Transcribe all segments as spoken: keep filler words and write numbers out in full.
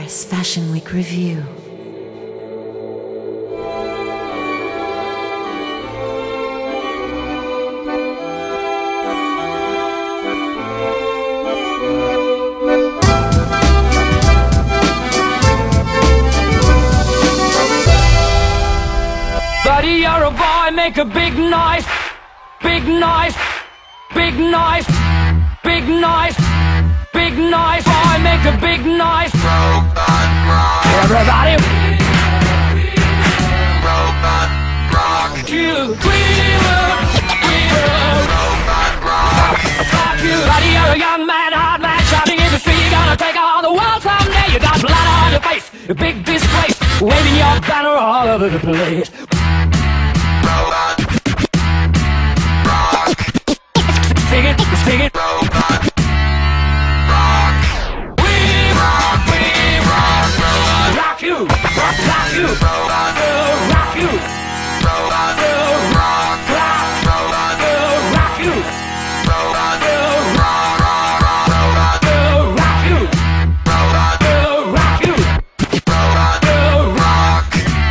Paris Fashion Week Review. Buddy, you're a boy, make a big noise, big noise, big noise, big noise, big noise, boy, make a big noise. Robot rock. Everybody. Robot rock. You, Skriver, Skriver. Robot rock. Fuck you, buddy, you're a young man, hard man, shouting in the street. You're gonna take on the world someday. You got blood on your face, a big disgrace, waving your banner all over the place. Robot rock. Sing it, sing it. Robot rock. We rock, we rock. Robot rock you, rock, rock you. Robot rock you. Robot rock, rock. Robot rock you. Robot rock, rock, rock. Robot rock you. Robot rock you. Robot rock.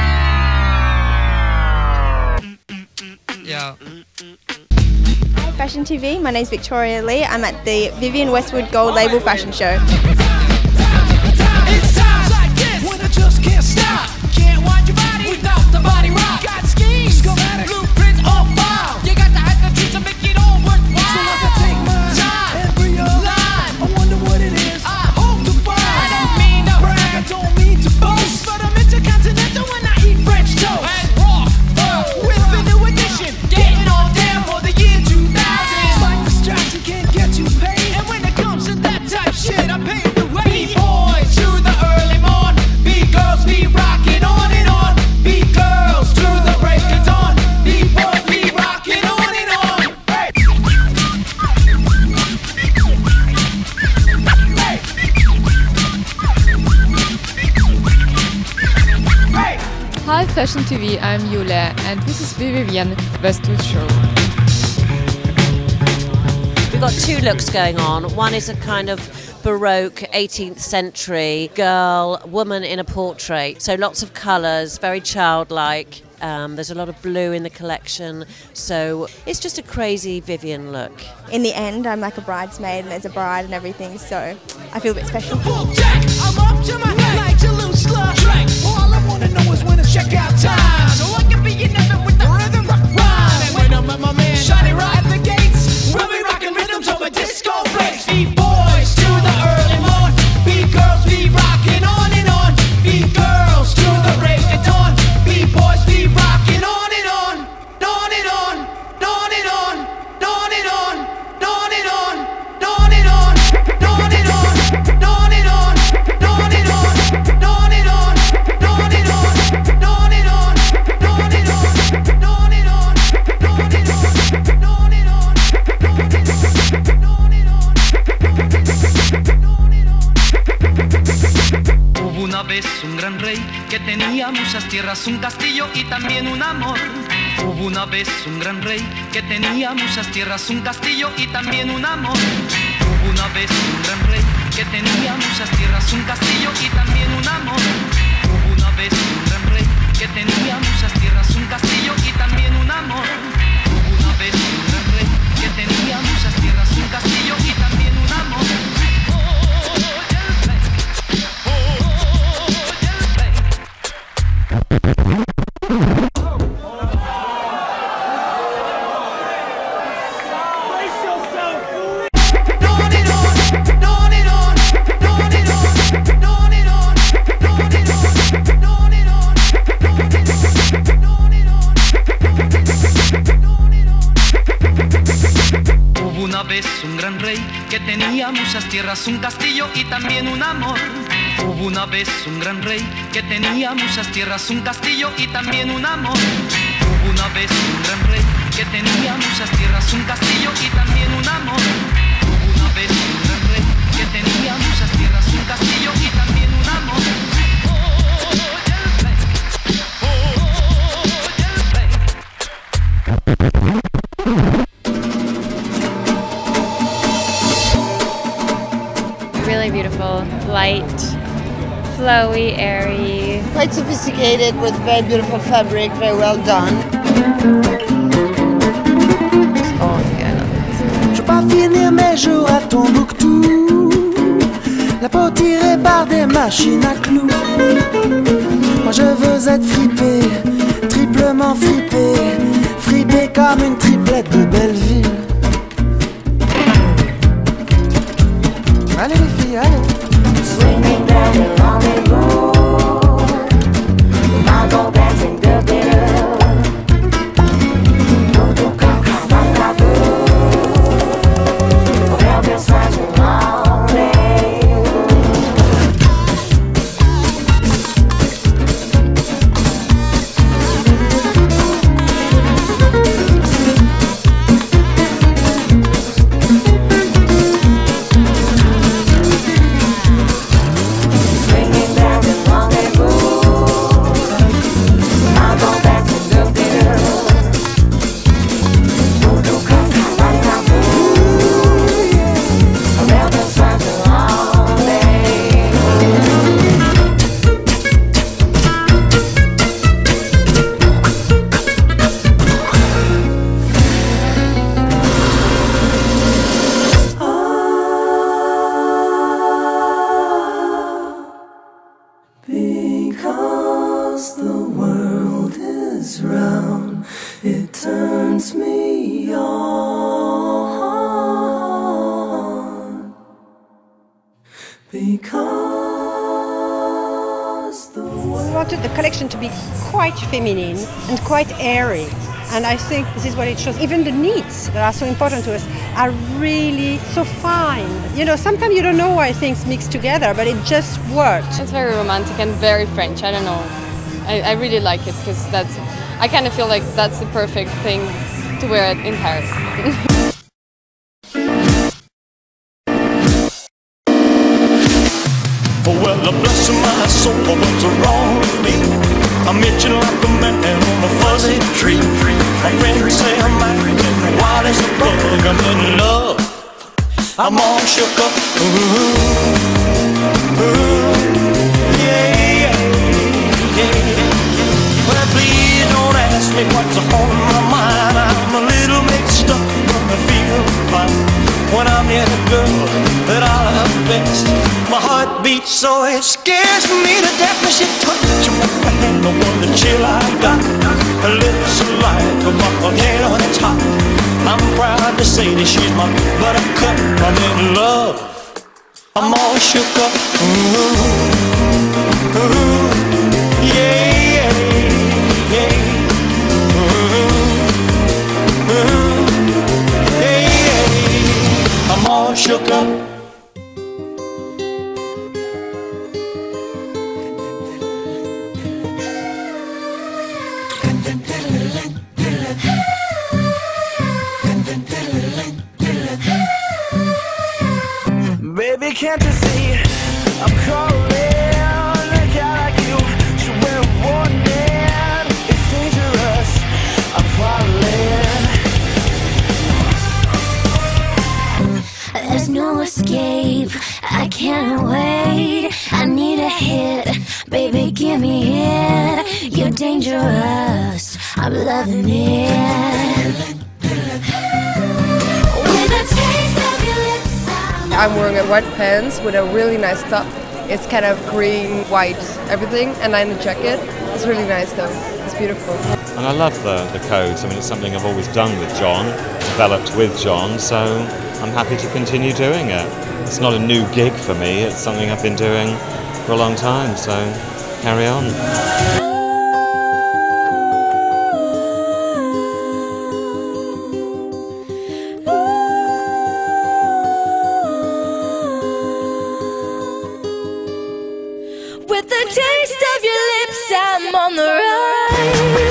Yeah. Hi, Fashion T V. My name's Victoria Lee. I'm at the Vivienne Westwood Gold Label Fashion Show. It's times like this when I just can't stop. Can't wind your body without the body rock. Got schemes, schematic, blueprints on file. You got the hack the truth to make it all worthwhile. So as I take my time and realize, I wonder what it is. I hope to find. I don't mean to brag, I don't mean to boast, but I'm intercontinental when I eat French toast and rock uh, with the new edition. Getting on down for the year two thousand. It's like distraction can't get you paid, and when it comes to that type shit, I pay the way. B-boys to the early morn, B-girls be rocking on and on, B-girls to the break of dawn, B-boys be rocking on and on. Hey. Hey. Hey. Hi Fashion T V, I'm Yulia and this is Vivienne Westwood Show. We've got two looks going on. One is a kind of Baroque eighteenth century girl, woman in a portrait. So lots of colours, very childlike. Um, there's a lot of blue in the collection. So it's just a crazy Vivienne look. In the end, I'm like a bridesmaid and there's a bride and everything, so I feel a bit special. Full jack, I'm up to my head like a loose slush. All I wanna know is when it's checkout time, so I can be in heaven with the rhythm rock rhyme. And when I'm at my man, shiny right at the gates, we'll be rocking rhythms over disco breaks. B-boys to the early morn, B-girls be rocking on and on, B-girls to the break of dawn, B-boys be rocking on and on, on and on, on and on, on and on, on and on, on and on, on and on, on and on, on and on, on and on, on and on, on and on, on and on, on and on, on and on, on and on, Hubo una vez un gran rey que tenía muchas tierras, un castillo y también un amor. Hubo una vez un gran rey que tenía muchas tierras, un castillo y también un amor. Hubo una vez un gran rey que tenía muchas tierras, un castillo y también un amor. Hubo una vez un gran rey que tenía muchas tierras, un castillo y también un amor. Hubo una vez un gran rey que tenía muchas tierras, un castillo y también un amor. Un gran rey que tenía muchas tierras, un castillo y también un amor. Hubo una vez un gran rey que tenía muchas tierras, un castillo y también un amor. Hubo una vez un gran rey que tenía muchas tierras, un castillo y también un amor. Hubo una vez un gran rey que tenía muchas tierras, un castillo y también un amor. Really beautiful, light, flowy, airy. Quite sophisticated with very beautiful fabric, very well done. Oh, yeah, no. Je veux pas finir mes jours à Tombouctou, la peau tirée par des machines à clous. Moi je veux être fripé, triplement fripé, fripé comme une triplette de Belleville. Allez les filles, allez. Swinging down the rendezvous, I go dancing the bitter. No do come from taboo, we'll be searching all day. The collection to be quite feminine and quite airy, and I think this is what it shows. Even the knits that are so important to us are really so fine. You know, sometimes you don't know why things mix together, but it just worked. It's very romantic and very French. I don't know. I, I really like it because that's. I kind of feel like that's the perfect thing to wear in Paris. Well, bless my soul, what's wrong with me? I'm itching like a man on a fuzzy tree. My friends say I'm acting wild as a bug. I'm in love, I'm all shook up. Ooh, ooh, yeah, yeah, yeah. Well, please don't ask me what's on my mind. I'm a little mixed up, but I feel fine when I'm near the girl that I love best. My heart beats so it scares me to death when she touches my hand. The one the chill I got, her lips are like a volcano that's hot. I'm proud to say that she's my buttercup. I'm in love, I'm all shook up. Ooh, ooh, yeah, yeah, yeah. Ooh, ooh, yeah, yeah. I'm all shook up. Baby, can't you see I'm calling? A guy like you should wear a warning. It's dangerous, I'm falling. There's no escape, I can't wait. I need a hit, baby, give me it. You're dangerous, I'm loving it. With a taste of your lips, I'm wearing a white pants with a really nice top. It's kind of green, white, everything, and then a jacket. It's really nice though, it's beautiful. And I love the, the codes. I mean, it's something I've always done with John, developed with John, so I'm happy to continue doing it. It's not a new gig for me, it's something I've been doing for a long time, so carry on. with the taste of your lips, I'm on the run.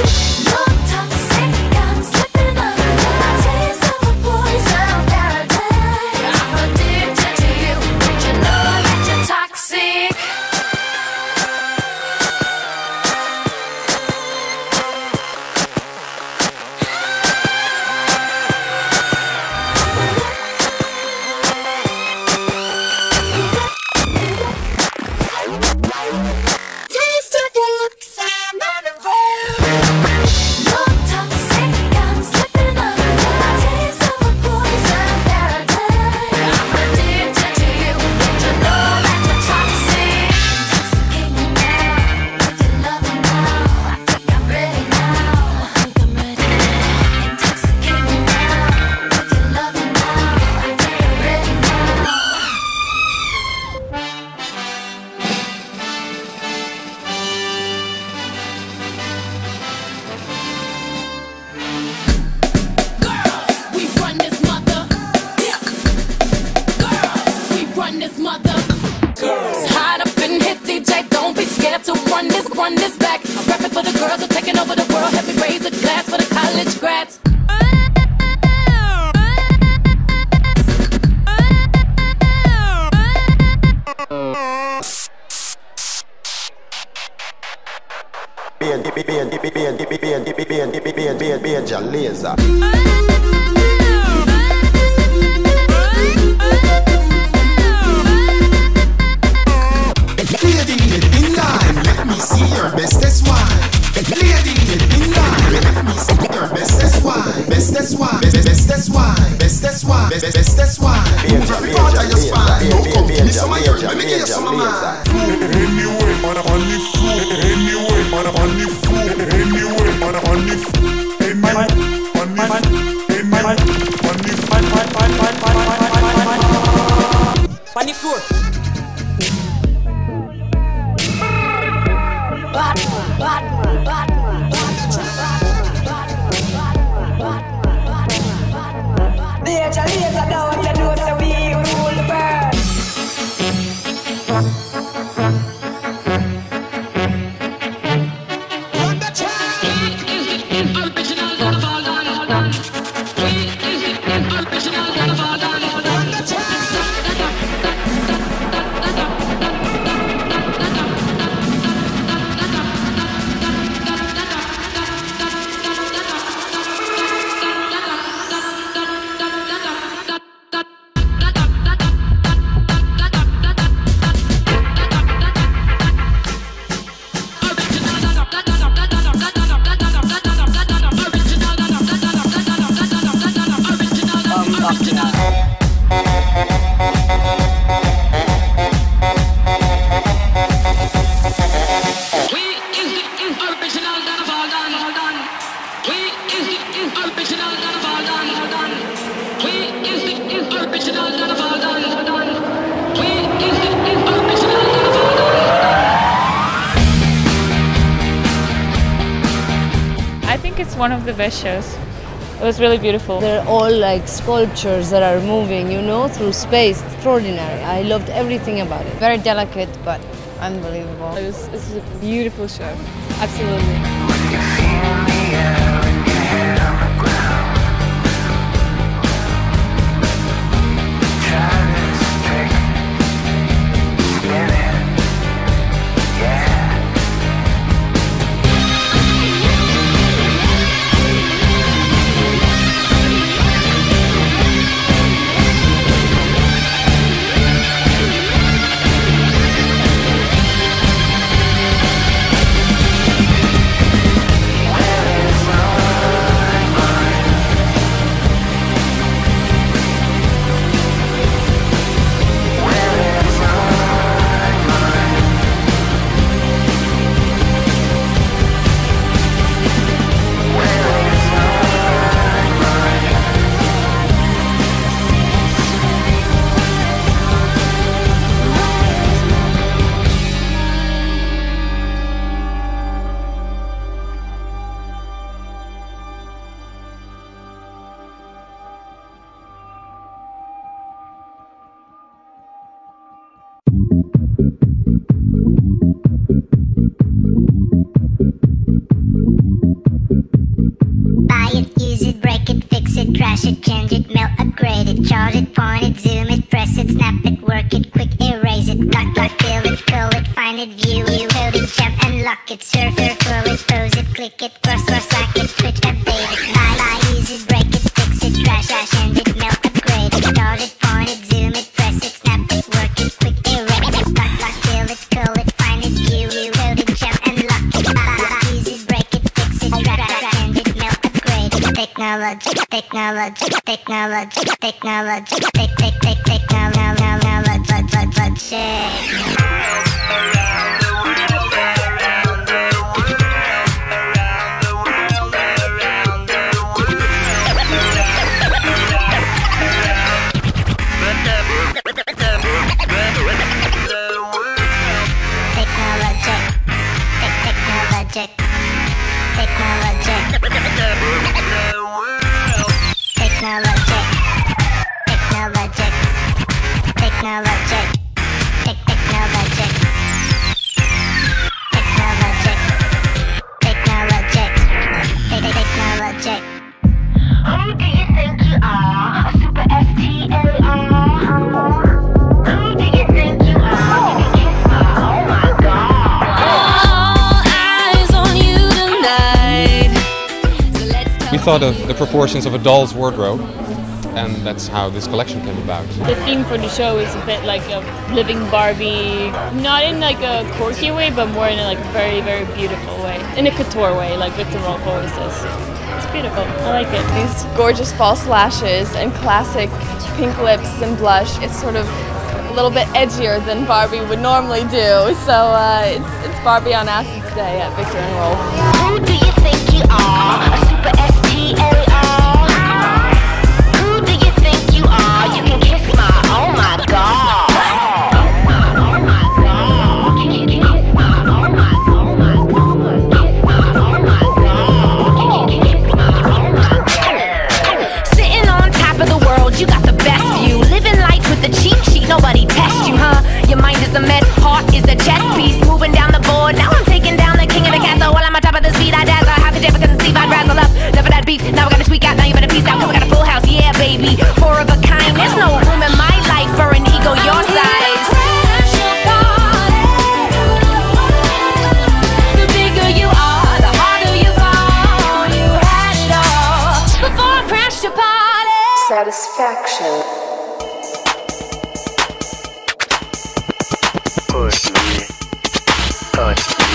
Taste of your lips, I'm unaware. No toxic, I'm slipping under. Taste of a poison paradise. I'm addicted to you. Don't you know that you're toxic? Intoxicate me now with your loving now. I think I'm ready now. I think I'm ready now. Intoxicate me now with your loving now. I think I'm ready now. We run this mother. Yeah. Girls, we run this mother. Girls, hide up and hit D J. Don't be scared to run this, run this back. I'm rapping for the girls who are taking over the world. Help me raise a glass for the college grads. Laser. Lady in line, let me see your bestest wine. Lady in line, let me see your bestest wine. Bestest wine, bestest wine, bestest wine, bestest wine. Move every part of your spine. No come, give me some of yours, let me give you some of mine. Anyway, on on the food. Anyway, on on the food. Anyway, on on the food. Anyway, on the On the floor. Laser, laser, don't you know so we rule the bird. Run the track. We is the original Valade. We is the original Valade. Run the track. It's one of the best shows. It was really beautiful. They're all like sculptures that are moving, you know, through space. Extraordinary. I loved everything about it. Very delicate, but unbelievable. It was, it was a beautiful show. Absolutely. Crash it, change it, melt, upgrade it, charge it, point it, zoom it, press it, snap it, work it, quick erase it, block it, fill it, call it, find it, view it, code it, jump and lock it, surf it, throw it, pose it, click it, cross, cross, lock it, switch, update it, buy, buy, use it, break it, fix it, crash, crash, change it, melt, upgrade it, charge it, point it, zoom it, press it, snap it, work it, quick erase it, block, block, fill it, call it, find it, technology, technology, technology, tech, tech, tech, technology. We thought of the proportions of a doll's wardrobe, and that's how this collection came about. The theme for the show is a bit like a living Barbie, not in like a quirky way, but more in a like very, very beautiful way. In a couture way, like Victor Rolf always says. It's beautiful, I like it. These gorgeous false lashes and classic pink lips and blush. It's sort of a little bit edgier than Barbie would normally do. So uh, it's, it's Barbie on acid today at Victor and Rolf. Who do you think you are? A super S T L R? Who do you think you are? You can kiss my, oh my god. Sitting on top of the world, you got the best view. Living life with the cheat sheet, nobody tests you, huh? Your mind is a mess, heart is a chess piece. Moving down the board, now I'm taking down the king of the castle. While I'm on top of the speed, I dazzle. How could you ever conceive? I'd razzle up. Never that beef, now I gotta tweak out. Now you better peace out, cause I got a full house, yeah baby. Four of a kind, there's no room in my life for an ego your size. The bigger you are, the harder you fall. You had it all before I crashed your party. Satisfaction. Push me, touch me.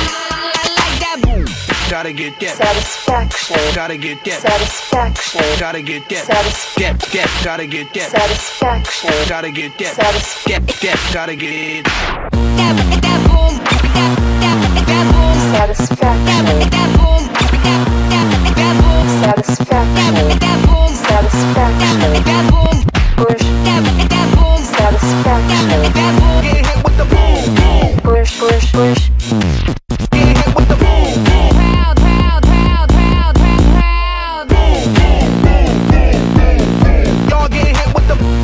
Gotta get that satisfaction. Gotta get that satisfaction. Gotta get that satisfaction. Get, get, gotta get that satisfaction. Gotta get that satisfaction. Get, get, gotta get it. Satisfaction. Satisfaction. Satisfaction. Push. Satisfaction. Get hit with the boom, boom. Push, push, push. Get hit with the boom, boom. Proud, proud, proud, proud, proud, proud. Boom, boom, boom, boom, boom, boom. Y'all get hit with the boom.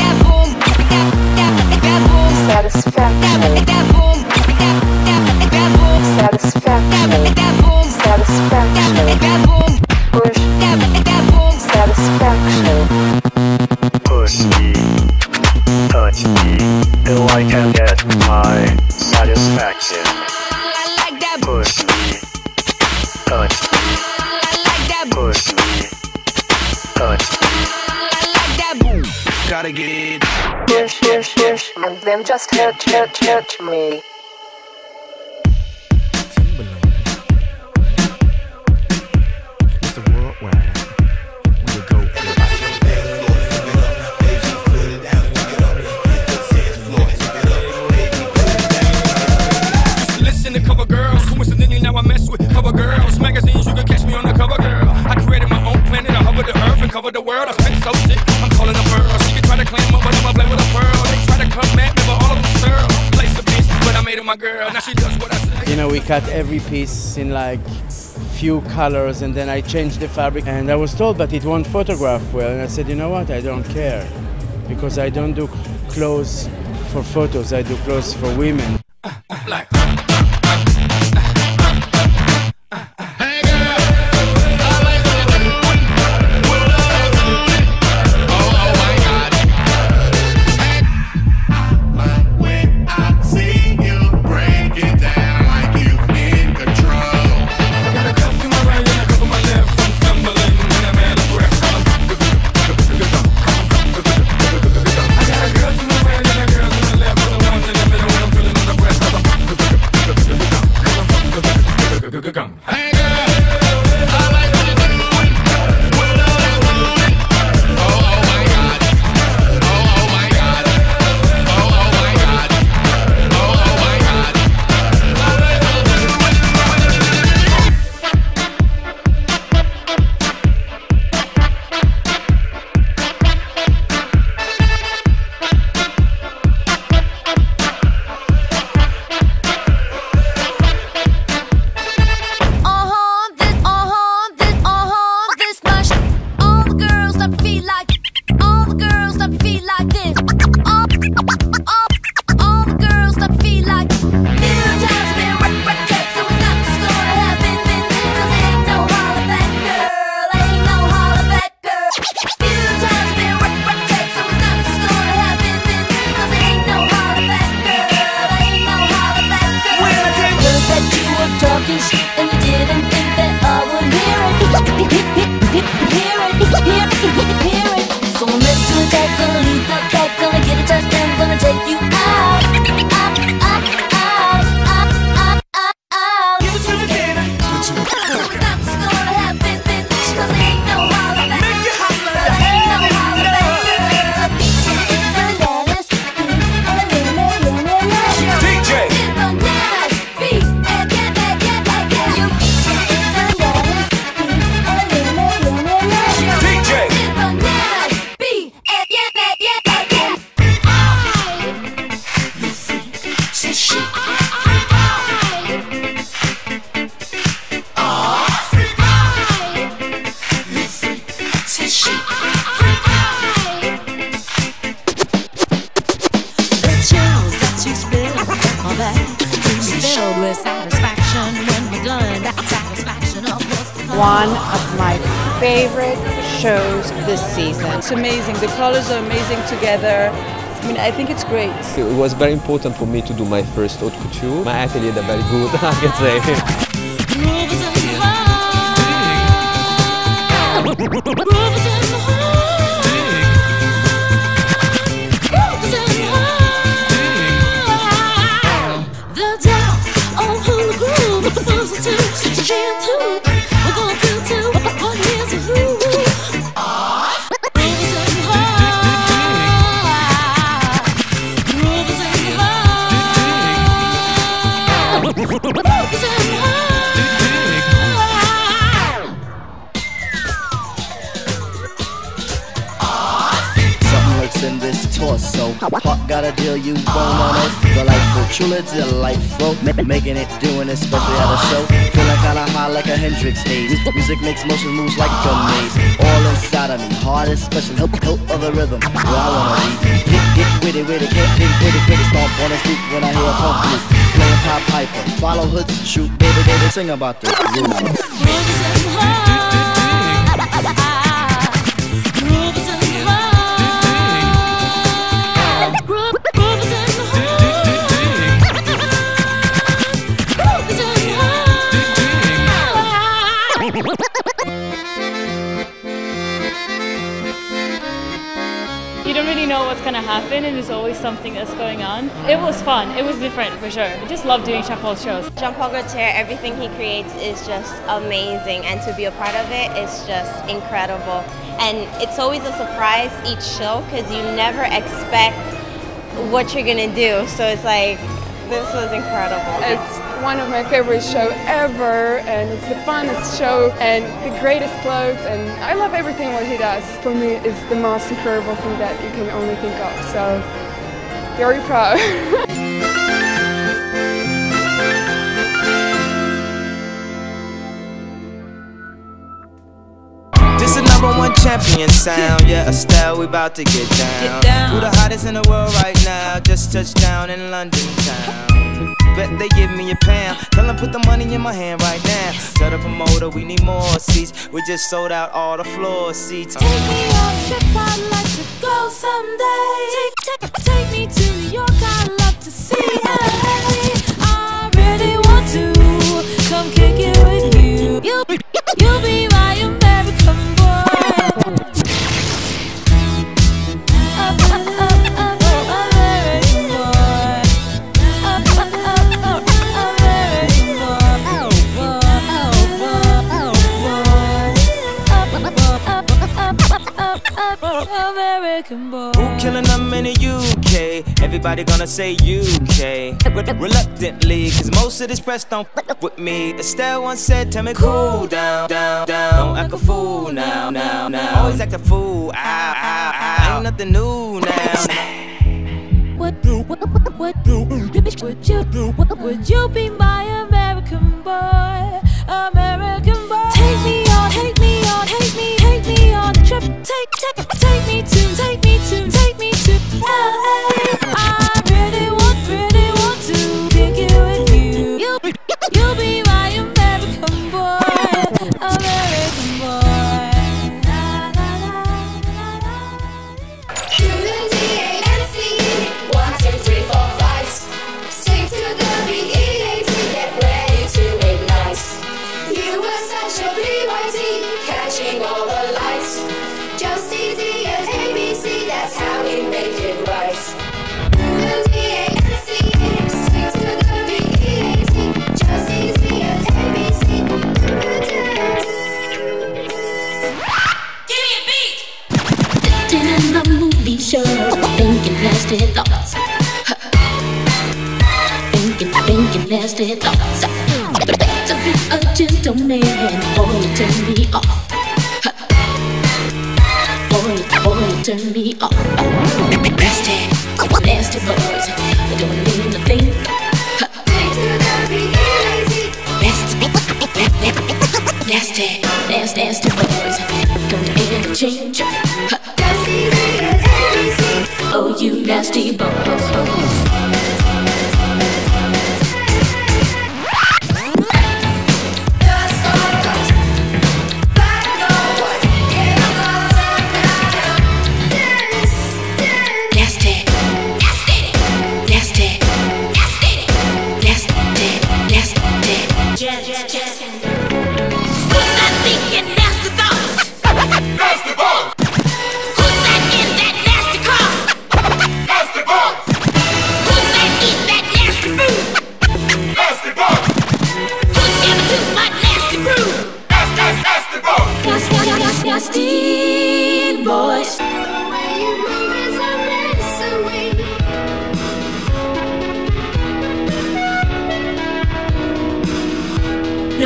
Satisfaction. Satisfaction. Satisfaction. Push. Satisfaction. Push me, touch me, till I can get my satisfaction. Push me, touch me, push me, touch me. Gotta get it. Push, push, push, and then just hurt, hurt, hurt me. Cover the world, I spent so shit, I'm calling a pearl. She can try to claim up, but I'ma play with a pearl. They try to come at me, but all of them sterile. Place a bitch, but I made her my girl. Now she does what I say. You know, we cut every piece in like few colors, and then I changed the fabric. And I was told, but it won't photograph well. And I said, you know what? I don't care, because I don't do clothes for photos. I do clothes for women. Like. one of my favorite shows this season. It's amazing. The colors are amazing together. I mean, I think it's great. It was very important for me to do my first haute couture. My atelier is very good, I can say. In this torso, heart got a deal you won't on it. Delightful, truly delightful. Ma- Making it, doing it, especially at a show. Feeling kinda high like a Hendrix haze. Music makes motion moves like a maze. All inside of me, heart is special. Help, help of the rhythm. Where I wanna be. Get, get witty, witty, can't get witty, witty. Stomp on the street when I hear a pump loop. Playing Pop Piper, follow hoods, shoot, baby, baby, sing about the groove. You don't really know what's going to happen, and there's always something that's going on. It was fun. It was different for sure. I just love doing Jean-Paul shows. Jean-Paul Gaultier, everything he creates is just amazing, and to be a part of it is just incredible. And it's always a surprise each show because you never expect what you're going to do. So it's like, this was incredible. It's one of my favorite shows ever, and it's the funnest show and the greatest clothes, and I love everything what he does. For me, it's the most incredible thing that you can only think of, so very proud. This is number one champion sound, yeah, Estelle, we about to get down. Get down. Who the hottest in the world right now? Just touched down in London town. Bet they give me a pound. Tell them put the money in my hand right now. Tell the promoter we need more seats. We just sold out all the floor seats. Take me on a trip, I'd like to go someday. Take, take, take me to New York, I'd love to see L A. I really want to come kick it with you. You'll, you'll be my American boy. Up, up, up, up, American boy. Up, up, up, up, American boy. Up, up, up, up, American boy. Who killing them in the U K? Everybody gonna say U K. Reluctantly, cause most of this press don't f with me. Estelle once said, tell me cool down, down, down. Don't act a fool now, now, now. Always act a fool, ow, ow, ow. Ain't nothing new now. What, what, what, what, would you, what, would you be my American boy, American boy? Take me on, take me on, take me, take me on a trip. Take, take, take me to, take me to, take me to L A. I really want, really want to kick it with you. You'll, you'll be my American boy, American boy. One, two, three, four, five. Sing to the B E A T, get ready to ignite. You were such a P Y T, catching all the lights. Just easy as A B C, that's how we make it right. D A N C, sing to the B E A T, just easy as A B C. Give me a beat! In the movie show, thinking nasty thoughts. Thinking, thinking nasty thoughts. To be a gentleman, boy, you turn me off. Boy, boy, you turn me off. Nasty, nasty boys, they don't mean a thing. Take to the B E A T. Nasty, nasty, nasty, nasty boys, don't ever change. Just easy as A B C. Oh, you nasty boys.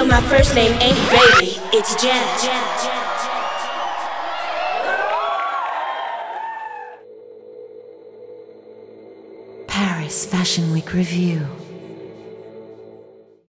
know my first name ain't Baby, it's Janet. Paris Fashion Week Review.